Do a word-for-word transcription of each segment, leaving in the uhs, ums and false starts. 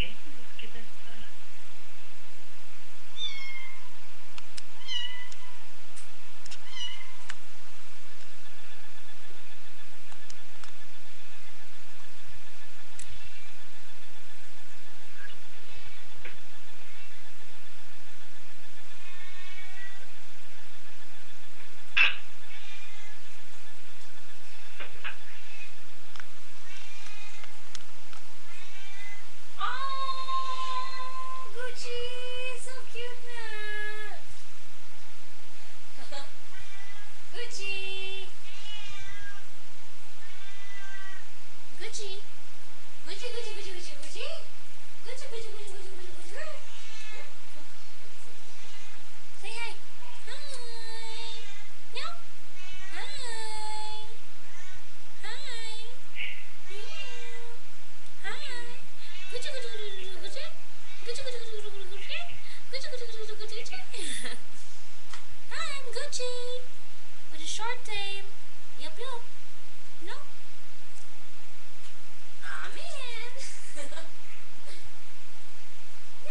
pues qué tal está. Oh, Gucci, so cute na. Gucci. Gucci. Gucci, Gucci, Gucci, Gucci, Gucci. Gucci, Gucci, Gucci, Gucci, Gucci, Gucci. Say hi. Hi. Meow. Hi. Hi. Meow. Hi. Gucci, Gucci, Gucci, Gucci, Gucci. Gucci, Gucci, Gucci, Gucci, Gucci, Gucci. Gucci, Gucci, Gucci, Gucci, Gucci, Gucci. Hi, I'm Gucci. With a short tail. Yup, yup. No? Aw, man. No.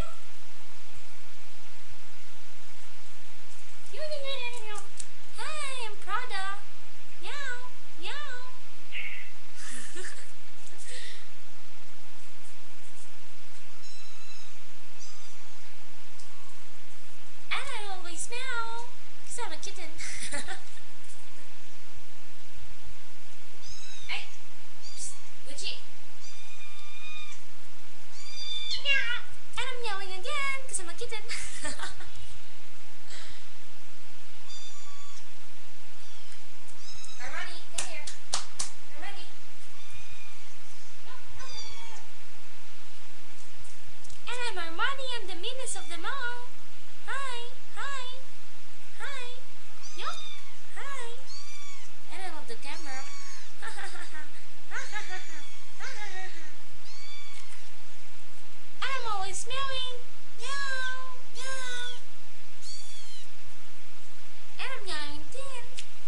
Hi, I'm Prada. Meow, meow. And I always meow, because I'm a kitten. Hey, psst, Gucci. Meow. And I'm meowing again, because I'm a kitten. Armani, come here. Armani. No, no, no, no, no. And I'm Armani, I'm the meanest of them all. Hi, hi, hi. Yup, hi. And I love the camera. And I'm always meowing. Meow, meow. And I'm meowing too.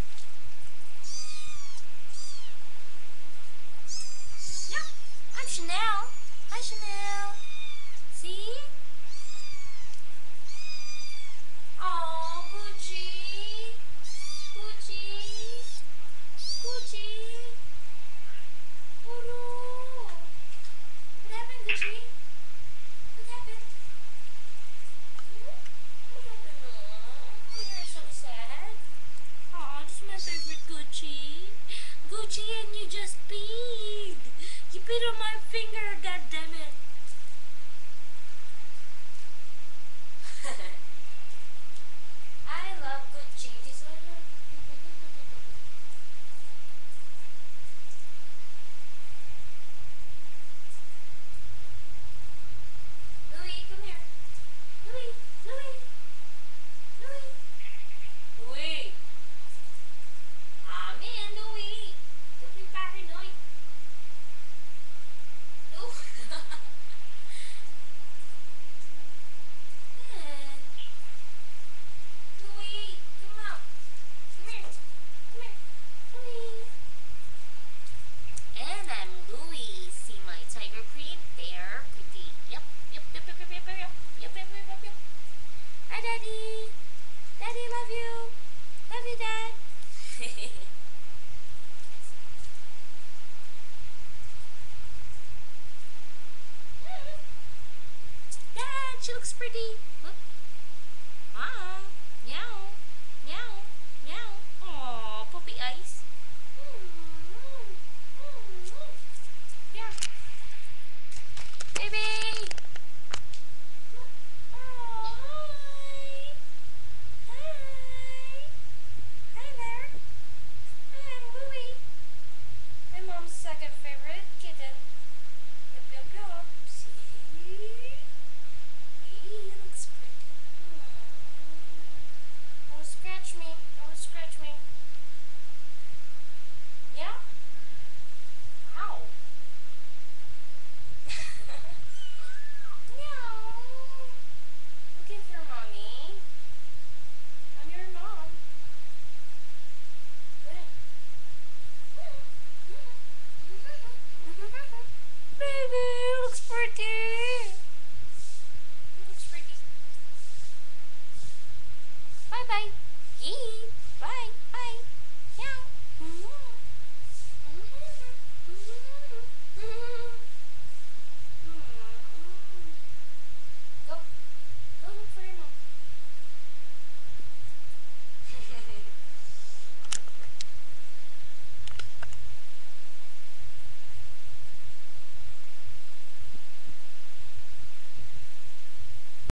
Yup, I'm Chanel. Hi, Chanel. See? Oh, Gucci. Gucci. Gucci. Uru. What happened, Gucci? What happened? Hmm? What happened? Oh, you're so sad. Oh, this is my favorite Gucci. Gucci, and you just peed. You peed on my finger, god damn it. I love Gucci. This one. Louis, come here. Louis, Louis, Louis, Louis. Ah, man, Louis. Don't be paranoid. No. Man. Louis, come out. Come here. Come here. Louis. And I'm Louis. See my tiger print? They're pretty. Yep. Yep. Yep. Yep. Yep. Yep. Yep. Yep. Yep. Yep. Yep. Yep. Hi, Daddy. Daddy, love you. Love you, Dad. Dad, she looks pretty. Look. Hi.